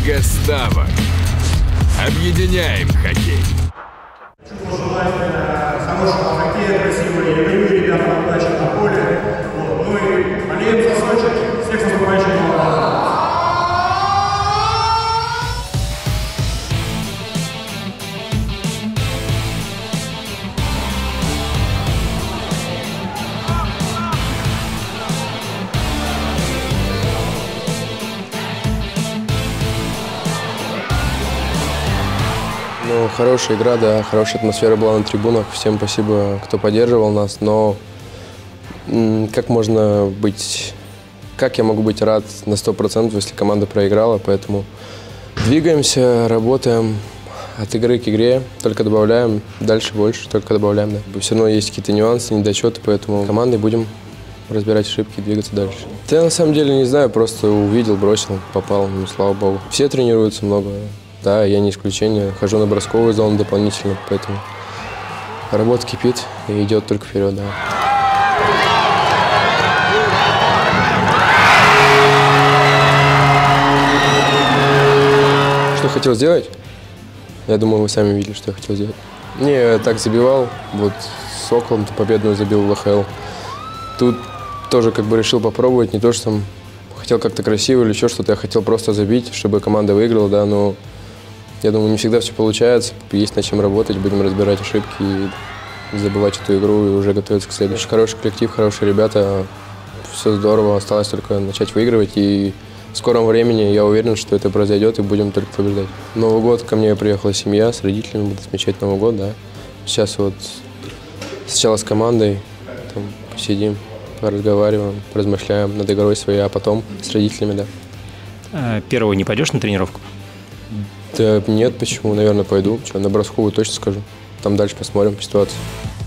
Лига ставок. Объединяем хоккей. Хорошего хоккея, красивого игры, ребята, удачи на поле. Вот. Ну и болеем за Сочи. Всех с наступающим Новым годом. Ну, хорошая игра, да, хорошая атмосфера была на трибунах. Всем спасибо, кто поддерживал нас. Но как я могу быть рад на 100%, если команда проиграла? Поэтому двигаемся, работаем от игры к игре, только добавляем, дальше больше, только добавляем. Да. Все равно есть какие-то нюансы, недочеты, поэтому командой будем разбирать ошибки и двигаться дальше. Да, я на самом деле не знаю, просто увидел, бросил, попал, ну, слава богу. Все тренируются много. Да, я не исключение. Хожу на бросковую зону дополнительно, поэтому работа кипит и идет только вперед, да. Что хотел сделать? Я думаю, вы сами видели, что я хотел сделать. Я так забивал, вот с Соколом-то победную забил в ЛХЛ. Тут тоже как бы решил попробовать, не то, что там хотел как-то красиво или еще что-то, я хотел просто забить, чтобы команда выиграла, да, но я думаю, не всегда все получается, есть над чем работать, будем разбирать ошибки и забывать эту игру и уже готовиться к следующей. Хороший коллектив, хорошие ребята, все здорово, осталось только начать выигрывать, и в скором времени я уверен, что это произойдет и будем только побеждать. Новый год, ко мне приехала семья с родителями, буду отмечать Новый год, да. Сейчас вот сначала с командой там, посидим, поразговариваем, поразмышляем над игрой своей, а потом с родителями, да. Первого не пойдешь на тренировку? Да нет, почему? Наверное, пойду. На бросковую точно скажу. Там дальше посмотрим по ситуации.